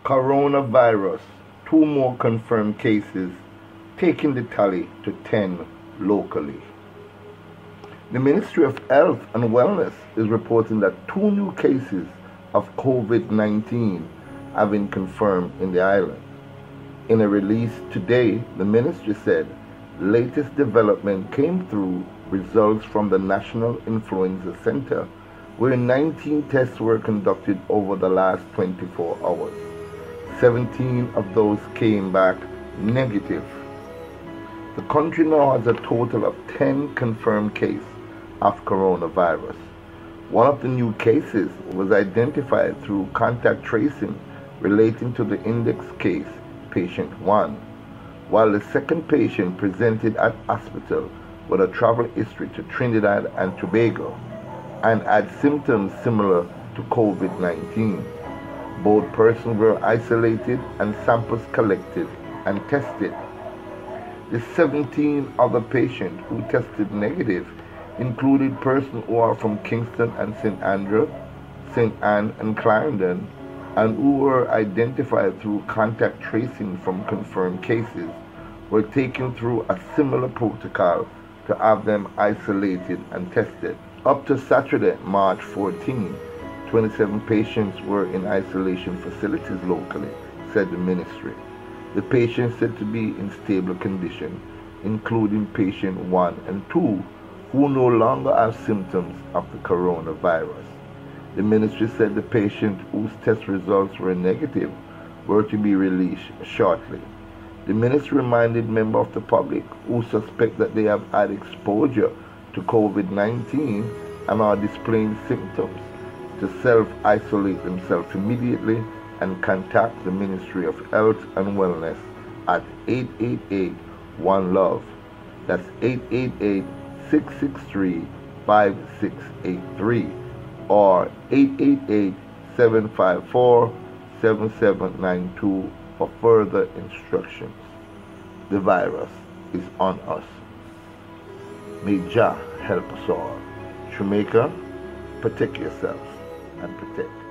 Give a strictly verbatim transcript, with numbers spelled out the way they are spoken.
Coronavirus, two more confirmed cases, taking the tally to ten locally. The Ministry of Health and Wellness is reporting that two new cases of COVID nineteen have been confirmed in the island. In a release today, the ministry said latest development came through results from the National Influenza Center, where nineteen tests were conducted over the last twenty-four hours. seventeen of those came back negative. The country now has a total of ten confirmed cases of coronavirus. One of the new cases was identified through contact tracing relating to the index case, patient one, while the second patient presented at hospital with a travel history to Trinidad and Tobago and had symptoms similar to COVID nineteen. Both persons were isolated and samples collected and tested. The seventeen other patients who tested negative included persons who are from Kingston and Saint Andrew, Saint Anne and Clarendon, and who were identified through contact tracing from confirmed cases, were taken through a similar protocol to have them isolated and tested. Up to Saturday, March fourteenth, twenty-seven patients were in isolation facilities locally, said the ministry. The patients said to be in stable condition, including patient one and two, who no longer have symptoms of the coronavirus. The ministry said the patient whose test results were negative were to be released shortly. The ministry reminded members of the public who suspect that they have had exposure to COVID nineteen and are displaying symptoms to self-isolate themselves immediately and contact the Ministry of Health and Wellness at eight eight eight one love. That's eight eight eight, six six three, five six eight three or eight eight eight, seven five four, seven seven nine two for further instructions. The virus is on us. May Jah help us all. Jamaica, protect yourselves and protect